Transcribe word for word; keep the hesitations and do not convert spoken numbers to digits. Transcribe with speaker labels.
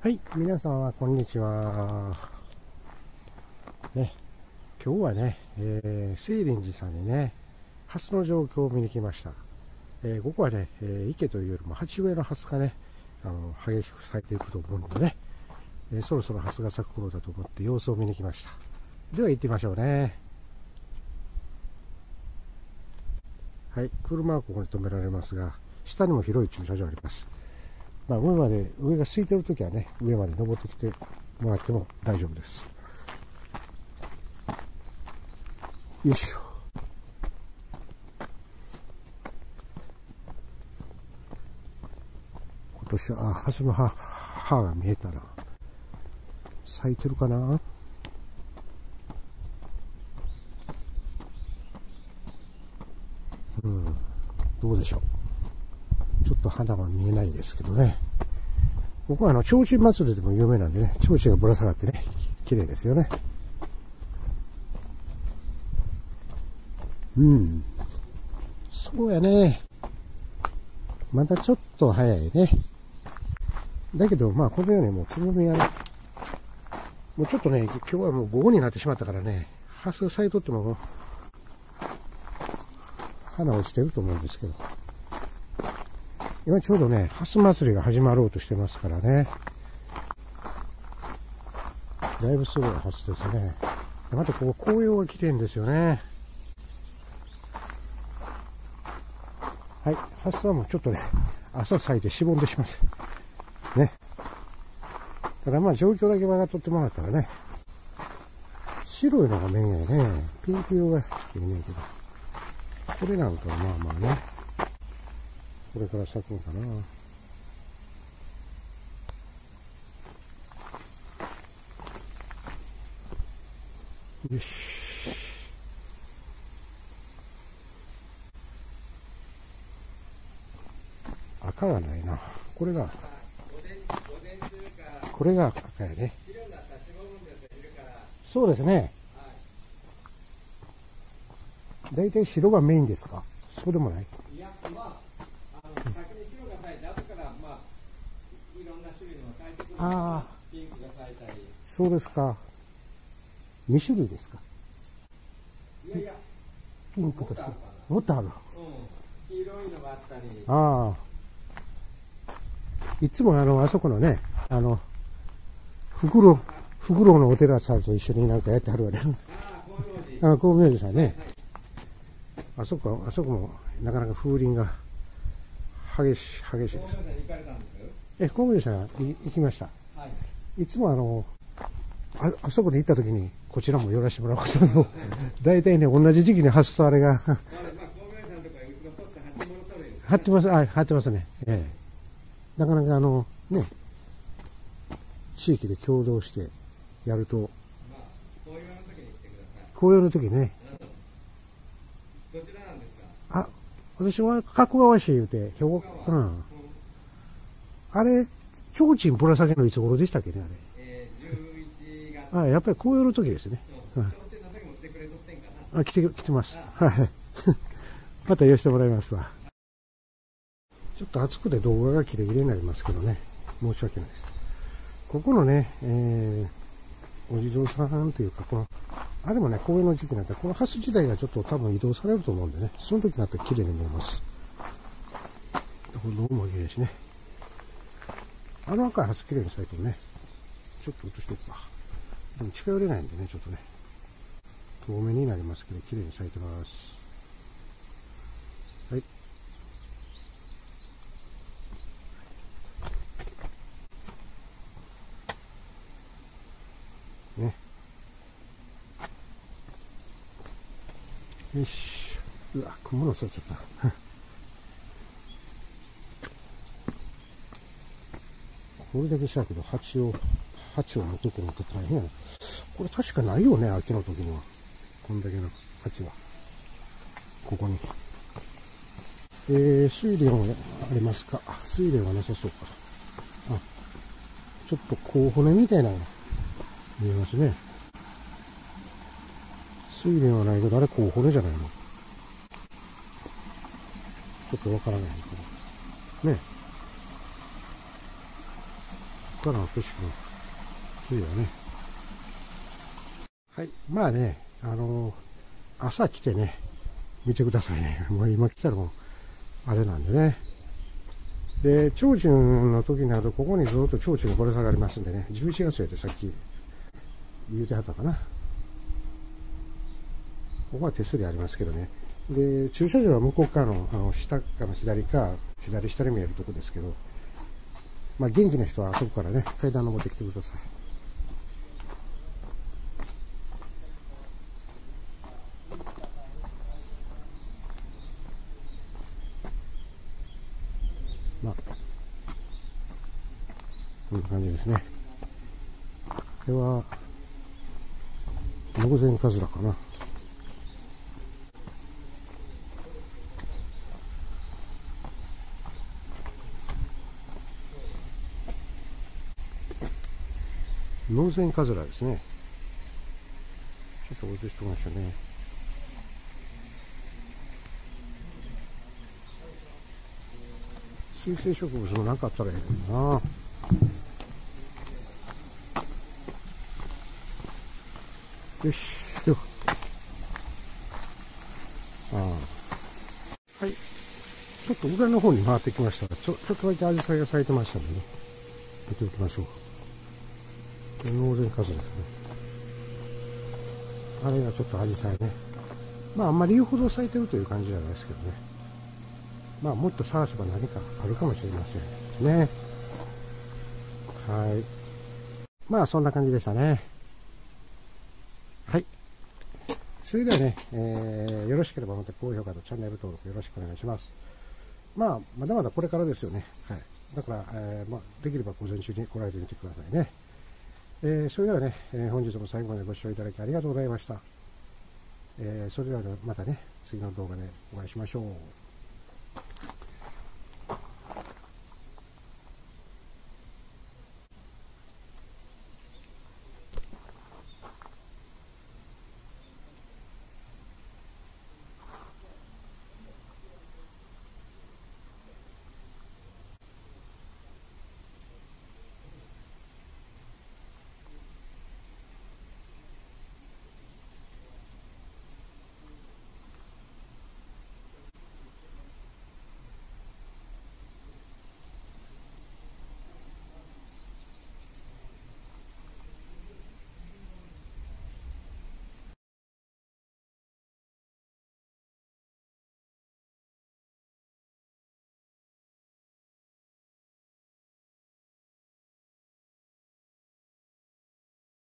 Speaker 1: はい、皆さんはこんにちは。ね、今日はね、えー、清林寺さんにね、ハスの状況を見に来ました。えー、ここはね、えー、池というよりも鉢植えのハスがね、あの激しく咲いていくと思うのでね、えー、そろそろハスが咲く頃だと思って様子を見に来ました。では行ってみましょうね。はい、車はここに止められますが、下にも広い駐車場あります。まあ、上まで、上が空いてるときはね、上まで登ってきてもらっても大丈夫です。よいしょ。今年は、あ、ハスの葉、葉が見えたな。咲いてるかな？うん、どうでしょう。ちょっと花は見えないですけどね。ここはあの、提灯祭りでも有名なんでね、提灯がぶら下がってね、綺麗ですよね。うん。そうやね。まだちょっと早いね。だけど、まあ、このようにもうつぼみがね、もうちょっとね、今日はもう午後になってしまったからね、ハス咲いとっても、花落ちてると思うんですけど。今ちょうどね、ハス祭りが始まろうとしてますからね。だいぶすごいハスですね。またここ紅葉が綺麗んですよね。はい、ハスはもうちょっとね、朝咲いてしぼんでしまって。ね。ただまあ状況だけ分かっとってもらったらね、白いのがメインやね。ピンク色がいいねんけど。これなんかはまあまあね、これから咲くのかな。よし。赤がないな。これが、これが赤やね。そうですね。だいたい白がメインですか？そうでもない？いや、まあ、あの、先に白が咲いて、後から、まあ、いろんな種類のが咲いてくるから、ピンクが咲いたり。そうですか。に種類ですか？いやいや、ピンクともっとある。うん、黄色いのがあったり。ああ。いつもあの、あそこのね、あの、フクロウ、フクロウのお寺さんと一緒になんかやってはるわね。ああ、光明寺さんね。あそこ、あそこもなかなか風鈴が激しい、激しいです。え、光明寺さん行きました。はい、いつもあの、あ、あそこに行った時にこちらも寄らせてもらうことの、大体ね、同じ時期に発すとあれが。貼ってます、あ、貼ってますね。ええ。なかなかあの、ね、地域で共同してやると、紅葉の時ね、どちらなんですか？あ、私は加古川市言うて、兵庫、うん。あれ、提灯ぶら下げのいつ頃でしたっけね、あれ。えー、じゅういちがつ。あ、やっぱり紅葉の時ですね。うん。提灯の時も来てくれとってんかな。あ、来て、来てます。はい。また寄せてもらいますわ。ちょっと暑くて動画が切れ切れになりますけどね。申し訳ないです。ここのね、えー、お地蔵さんというか、この、あれもね、紅葉の時期になったら、このハス自体がちょっと多分移動されると思うんでね、その時になったら綺麗に見えます。これどうも綺麗しね。あの赤いハス綺麗に咲いてるね。ちょっと落としておくか。でも近寄れないんでね、ちょっとね、遠目になりますけど、綺麗に咲いてます。はい。ね。よし。うわ、雲のせちゃった。これだけしたけど、鉢を、鉢を持ってくるのと大変やな。これ確かないよね、秋の時には。こんだけの鉢は。ここに。えー、水蓮はありますか？水蓮はなさそうか。あ、ちょっと甲骨みたいなのが見えますね。水蓮はないけど、あれ甲骨じゃないの？ちょっとわからないけど。ね。 からの景色も綺麗だね。はい。まあね、あのー、朝来てね、見てくださいね。もう今来たらもう、あれなんでね。で、提灯の時になると、ここにずっと提灯がぶら下がりますんでね、じゅういちがつやってさっき言うてはったかな。ここは手すりありますけどね。で、駐車場は向こう側の、あの、下かの左か、左下に見えるとこですけど、まあ元気な人はあそこからね、階段登ってきてください。まあ、こんな感じですね。これは、野前かずらかな。野前かずらですね。ちょっと落としてましたね。水生植物もなかったらええのにな。よし、よああ。はい。ちょっと裏の方に回ってきましたが、ちょ、ちょっとだけアジサイが咲いてましたのでね。見ておきましょう。ノーゼンカズラですね。あれがちょっとアジサイね。まああんまり言うほど咲いてるという感じじゃないですけどね。まあもっと探せば何かあるかもしれませんね。はい。まあそんな感じでしたね。はい。それではね、えー、よろしければまた高評価とチャンネル登録よろしくお願いします。まあ、まだまだこれからですよね。はい。だから、えー、まあ、できれば午前中に来られてみてくださいね。えー、それではね、えー、本日も最後までご視聴いただきありがとうございました。えー、それでは、ね、またね、次の動画でお会いしましょう。